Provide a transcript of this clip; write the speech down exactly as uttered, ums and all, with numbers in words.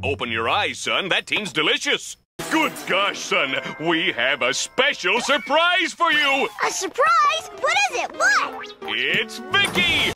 Open your eyes, son. That team's delicious. Good gosh, son. We have a special surprise for you. A surprise? What is it? What? It's Vicky!